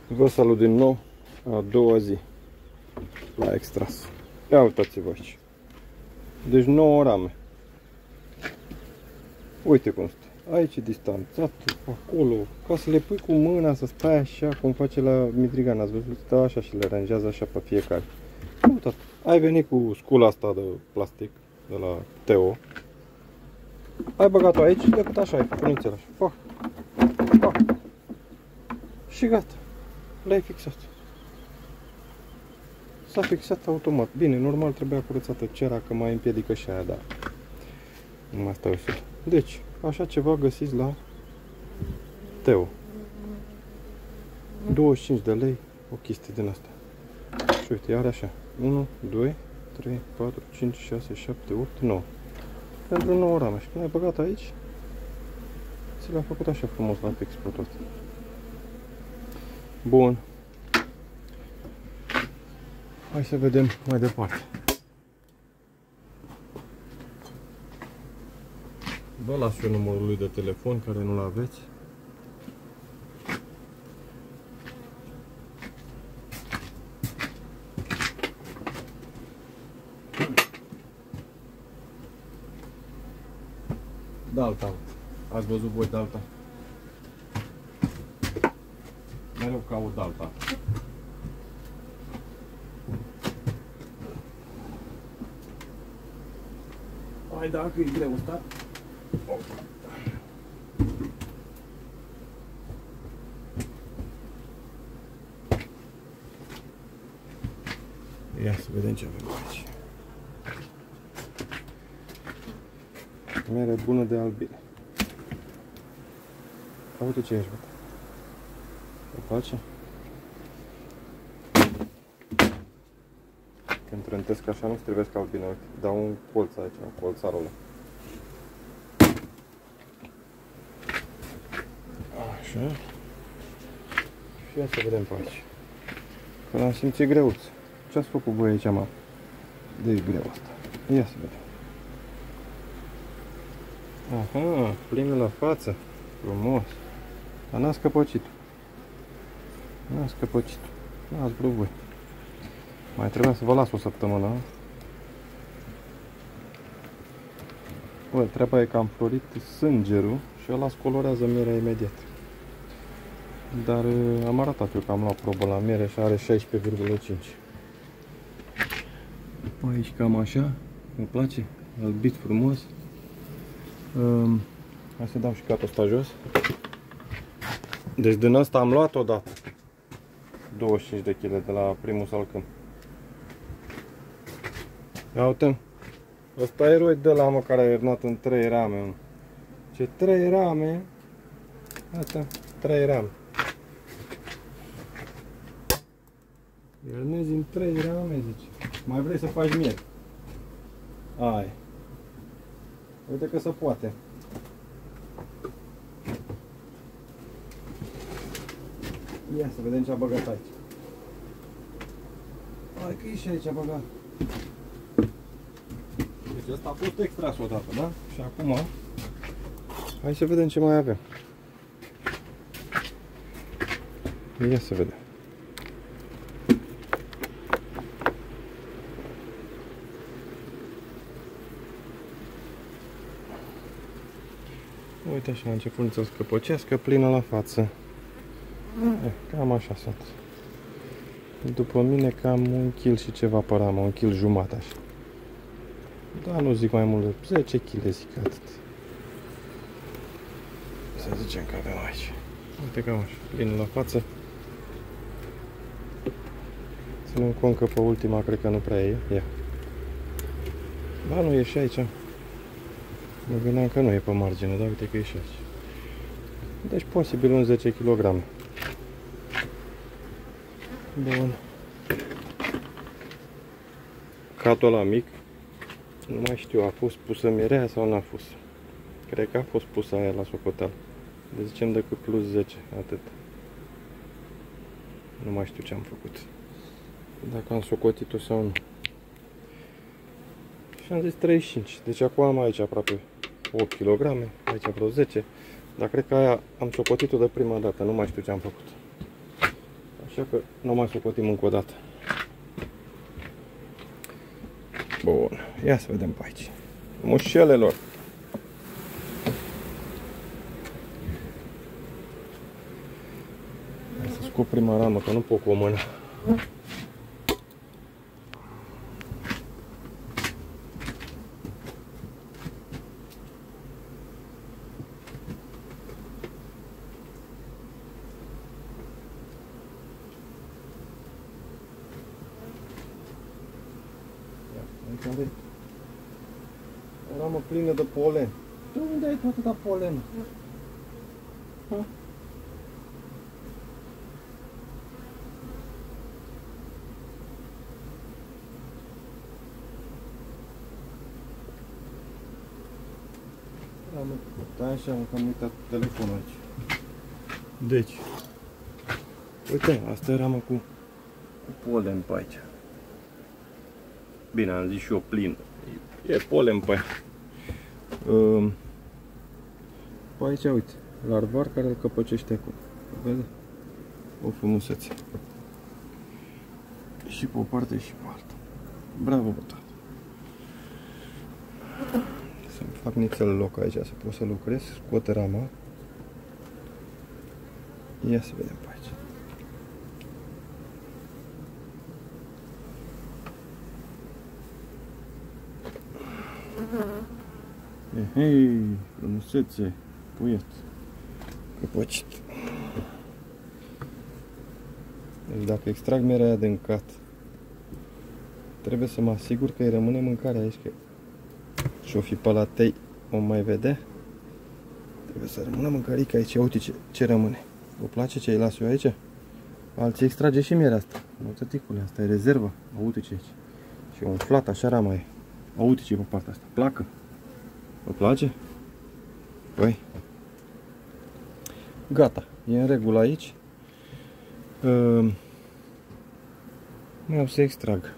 Vă salut din nou, a doua zi la extras. Ia uitați-vă aici. Deci 9 rame. Uite cum stă. Aici e distanțat, acolo, ca să le pui cu mâna, să stai așa, cum face la Midrigan. Ați văzut? Stă așa și le rangează așa pe fiecare. Uitați, ai venit cu scula asta de plastic, de la Teo. Ai băgat-o aici, decât așa, ai făcut nițel așa. Pac, pac. Și gata. Le-ai fixat. S-a fixat automat. Bine, normal trebuia curățată cera, că mai împiedică și aia, dar nu mai stau ușor. Deci, așa ceva găsiți la Teo. 25 de lei, o chestie din asta. Și uite, are așa. 1, 2, 3, 4, 5, 6, 7, 8, 9. Pentru 9 rame. Și când ai băgat aici, ți le-a făcut așa frumos la fix pe tot. Bun. Hai să vedem mai departe. Vă las eu numărul lui de telefon, care nu-l aveți. Dalta. Ați văzut voi Dalta? Mereu caut Dalta. Hai, dacă e greu ăsta. Ia să vedem ce avem aici. Mere bună de albine. Uite ce ești, bă. O face? Când trântesc așa nu-ți trebuie ca albine, uite. Dau un colț aici, un colțarul ăla. Așa. Și ia să vedem pe aici. Că l-am simțit greuț. Ce ați făcut voi aici, mă? De greu asta. Ia să vedem. Aha, plină la față. Frumos. Dar n-a scăpăcit. N-a scăpăcit. N-ați vrut voi. Mai trebuia să vă las o săptămână. Bă, treaba e că am florit sângerul și ăla colorează mierea imediat. Dar am arătat eu că am luat probă la miere și are 16,5. Aici cam așa. Îmi place. Albit frumos. Hai să dau și capul ăsta jos. Deci din ăsta am luat odată 25 de kg de la primul salcâm. Ia uite, ăsta e eroi de la mă, care a ernat în 3 rame. Ce 3 rame? Asta, 3 rame. Ernezi în 3 rame, zice. Mai vrei să faci miere? Ai. Uite că se poate. Ia să vedem ce a băgat aici. Hai că e și aici a băgat. Deci asta a fost extras odată, da? Și acum hai să vedem ce mai avem. Ia să vedem. Uite așa, a început să scăpăcească, plină la față. Cam așa sunt. După mine cam 1 kg și ceva pe ramă, 1 kg jumătate așa. Da, nu zic mai mult de 10 kg, zic atât. Să zicem că avem aici. Uite cam așa, plină la față. Ținem cont că pe ultima cred că nu prea e. Ia. Ba, nu e și aici. Mă gândeam că nu e pe margine, dar uite că e și aici. Deci posibil un 10 kg. Bun. Catul ăla mic, nu mai știu, a fost pusă mierea sau n-a fost. Cred că a fost pusă aia la socoteală. Deci zicem decât plus 10, atât. Nu mai știu ce am făcut. Dacă am socotit-o sau nu. Și am zis 35. Deci acum am aici aproape 8 kg, aici vreo 10. Dar cred că aia am socotit-o de prima dată, nu mai știu ce am făcut. Așa că nu mai socotim încă o dată. Bun, ia să vedem pe aici. Mușelelor. Hai să scot prima ramă, că nu pot cu o mână. O ramă plină de polen. De unde ai tu atâta polen? Ha? Da, așa, că am uitat telefonul aici. Deci, uite, asta e ramă cu polen pe aici. Bine, am zis și eu plin. E polen pe aia. Pe aici, uite, larvar care îl căpăcește acum. Vede? O frumusețe. Și pe o parte și pe alta. Bravo, tată. Să-mi fac nițel loc aici, să pot să lucrez. Scot rama. Ia să vedem pe aici. Hei, frumusețe, puiet, căpăcit. Deci dacă extrag merea aia din cat, trebuie să mă asigur că îi rămâne mâncare aici, că și-o fi pe la tei, o mai vede. Trebuie să rămână mâncărică aici, uite ce rămâne. Vă place ce îi las eu aici? Alții extrage și mierea asta. Uite, ticule, asta e rezervă. Uite ce aici. Și e umflat, așa rama e. Uite ce e pe partea asta. Placă. Vă place? Păi. Gata. E în regulă aici. Mai am să extrag.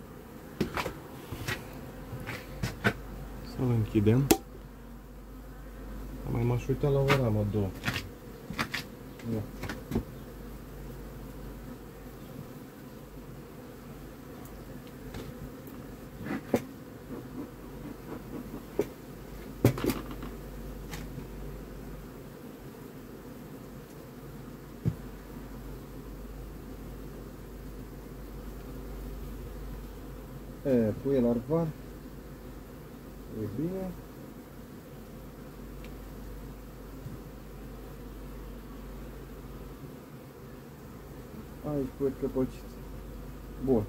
Să-l închidem. Mai m-aș uita la o ramă, două. Da. Pui larvar. E bine. Aici pui căpăcit. Bun.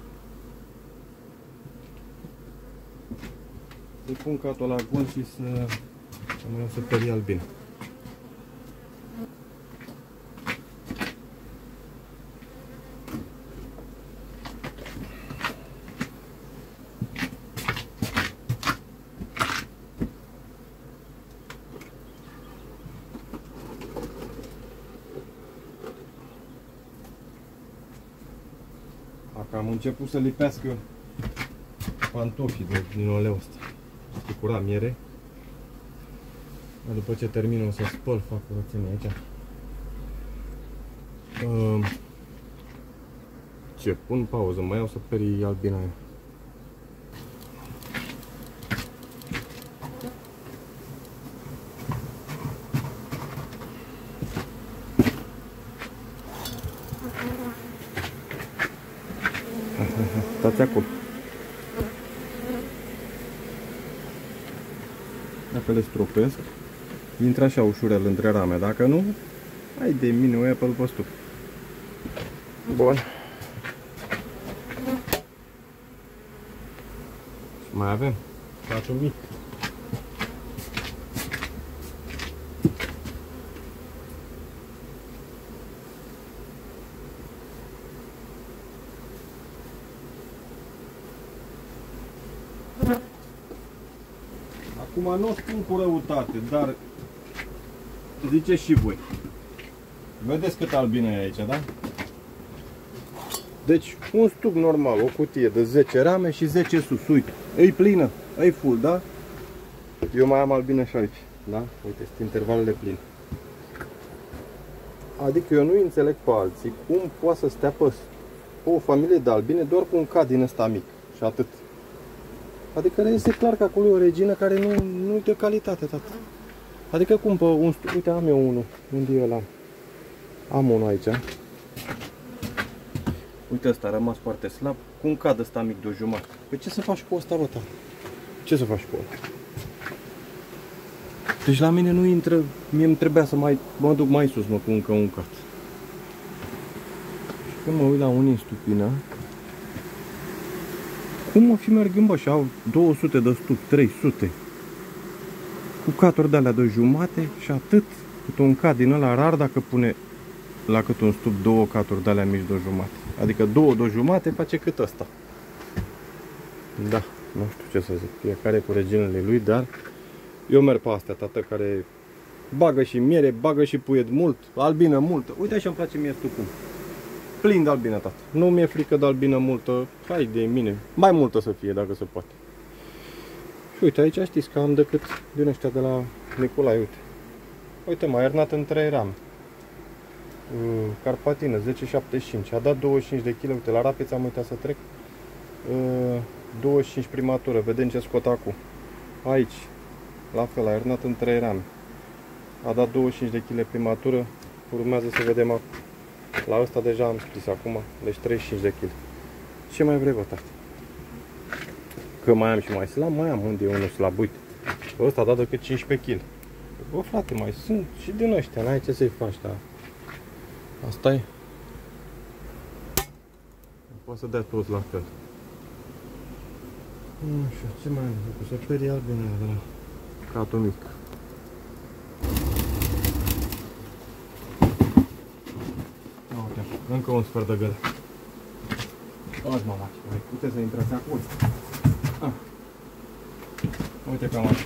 Să-i pun catul la gol și să mai iau să perii bine. Am început să lipească pantofii din uleu ăsta. Este curat miere. După ce termin o să spăl, fac curățenie aici. Ce? Pun pauză, mai iau să perii albina aia. Stați acolo. Dacă le stropesc, intră așa ușurel între rame. Dacă nu, hai de mine, o ia pe-l păstup. Bun. Și mai avem facem mic. Acum nu o spun cu răutate, dar ziceți și voi. Vedeți cât albină e aici, da? Deci un stup normal, o cutie de 10 rame și 10 sus, uite. E plină, e full, da? Eu mai am albină și aici, da? Uite, sunt intervalele pline. Adică eu nu înțeleg pe alții cum poate să stea pe o familie de albine doar cu un cad din ăsta mic și atât. Adică este clar că acolo e o regină care nu e de calitate, tată. Adică cum pe un stup, uite am eu unul, unde e ăla? Am unul aici. Uite, ăsta a rămas foarte slab, cu un cad ăsta mic de o jumătate. Păi ce să faci cu ăsta, bă, tată? Ce să faci cu ăla? Deci la mine nu intră, mie îmi trebuia să mă duc mai sus, mă, cu încă un cat. Și când mă uit la unii în stupină, cum mă fi mergând, bă, și au 200 de stup, 300. Cu caturi de-alea de jumate și atât. Cât un cat din ăla rar dacă pune la cât un stup 2 caturi de-alea mici de jumate. Adică 2 de jumate face cât ăsta. Da, nu știu ce să zic, fiecare cu reginele lui, dar eu merg pe astea, tată, care bagă și miere, bagă și puiet mult, albină multă. Uite așa îmi place mie stupul. Plin de albină, tată. Nu mi-e frică de albină multă, hai de mine. Mai multă să fie, dacă se poate. Și uite, aici știți că am decât din ăștia de la Nicolae, uite. Uite, m-a iernat în 3 rame. Carpatină, 10,75. A dat 25 de kg, uite, la Rapiț am uitat să trec. 25 primatură, vedem ce scot acum. Aici, la fel, a iernat în 3 rame. A dat 25 de kg primatură, urmează să vedem acum. La ăsta deja am scris acum, deci 35 de kg. Ce mai vrei, bă, tată? Că mai am și mai slab, mai am unde e unul slab, uite. Ăsta a dat decât 15 kg. Bă, frate, mai sunt și din ăștia, n-ai ce să-i faci, dar asta e. Poate să dea toți la fel. Nu știu, ce mai am de făcut? Să perie albinele de la catul mic. Uite, încă un sfert de gălă. Azi, mama, puteți să intrați acolo. Uite cam așa.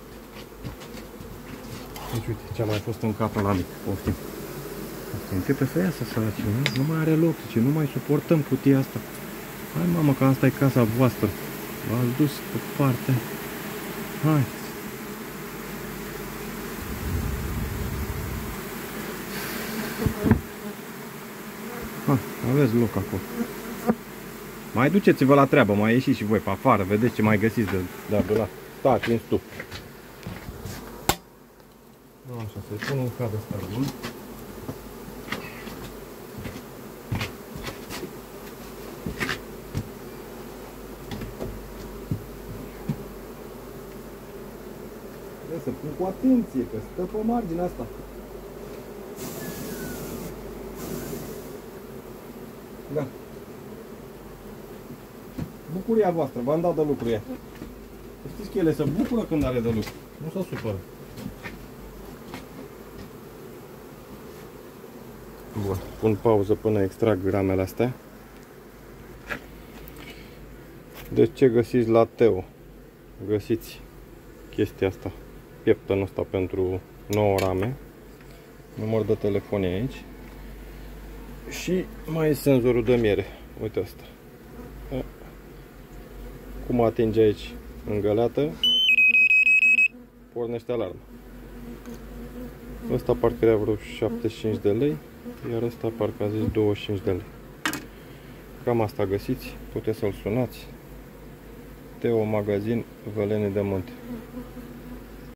Deci uite ce a mai fost în capul ăla mic. Poftim. Începe să iasă săracii, nu? Nu mai are loc, zice, nu mai suportăm cutia asta. Hai, mamă, că asta e casa voastră. V-ați dus pe partea. Hai. Ha, aveți loc acolo. Mai duceți-vă la treabă, mai ieșiți și voi pe afară, vedeți ce mai găsiți de adunat. Stați în stup. Așa, să-i pun un cad ăsta bun. Să pun cu atenție, că stă pe marginea asta. Da. Bucuria voastră, v-am dat de lucru ea. Știți că ele se bucură când are de lucru, nu se supără. Bun, pun pauză până extrag gramele astea. Deci ce găsiți la Teo? Găsiți chestia asta, pieptănul ăsta pentru 9 rame. Număr de telefon e aici. Și mai e senzorul de miere. Uite asta. Cum atinge aici în găleată, pornește alarma. Ăsta parcă era vreo 75 de lei, iar ăsta parcă a zis 25 de lei. Cam asta găsiți, puteți să-l sunați. Teo Magazin, Vălene de Munte.